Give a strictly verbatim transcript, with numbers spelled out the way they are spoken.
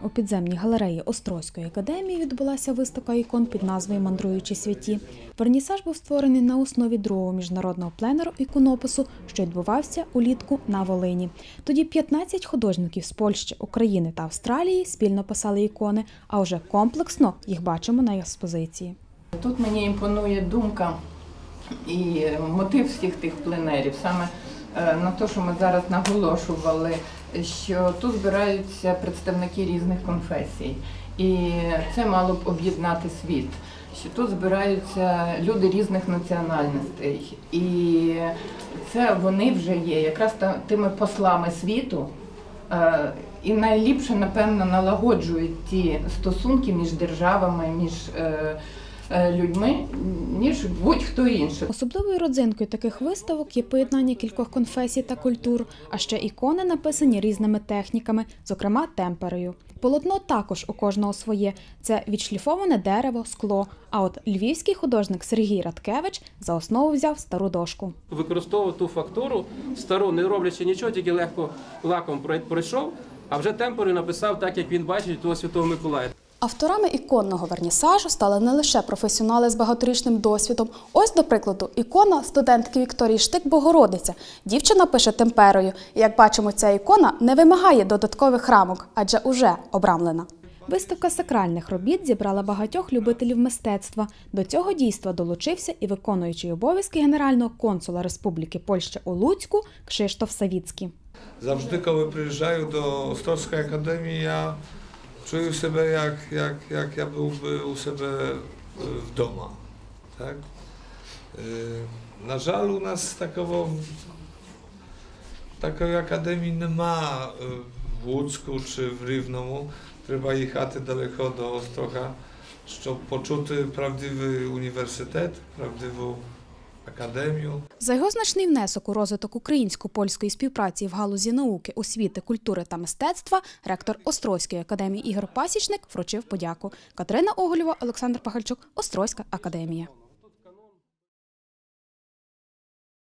у підземній галереї Острозької академії відбулася виставка ікон під назвою «Мандруючі святі». Вернісаж був створений на основі другого міжнародного пленеру іконопису, що відбувався улітку на Волині. Тоді п'ятнадцять художників з Польщі, України та Австралії спільно писали ікони, а вже комплексно їх бачимо на експозиції. Тут мені імпонує думка і мотив всіх тих пленерів, саме на те, що ми зараз наголошували, що тут збираються представники різних конфесій. І це мало б об'єднати світ, що тут збираються люди різних національностей. І це вони вже є якраз тими послами світу, і найліпше, напевно, налагоджують ті стосунки між державами, між людьми, ніж будь-хто інший. Особливою родзинкою таких виставок є поєднання кількох конфесій та культур, а ще ікони написані різними техніками, зокрема темперою. Полотно також у кожного своє – це відшліфоване дерево, скло, а от львівський художник Сергій Радкевич за основу взяв стару дошку. Використовував ту фактуру стару, не роблячи нічого, тільки легко лаком пройшов, а вже темперою написав так, як він бачить того Святого Миколая. Авторами іконного вернісажу стали не лише професіонали з багаторічним досвідом. Ось, до прикладу, ікона студентки Вікторії Штик «Богородиця». Дівчина пише темперою. І, як бачимо, ця ікона не вимагає додаткових рамок, адже уже обрамлена. Виставка сакральних робіт зібрала багатьох любителів мистецтва. До цього дійства долучився і виконуючий обов'язки генерального консула Республіки Польща у Луцьку Кшиштоф Савіцький. Завжди, коли приїжджаю до Острозької академії, я czuję siebie jak, jak, jak ja byłby u siebie w domu, tak? Na żal u nas takowo, takiej akademii nie ma w Łódzku czy w Rівному. Треба їхати далеко до Острога, щоб почути правдивий університет, правдиву академію. За його значний внесок у розвиток українсько-польської співпраці в галузі науки, освіти, культури та мистецтва ректор Острозької академії Ігор Пасічник вручив подяку. Катерина Огольова, Олександр Пахальчук, Острозька академія.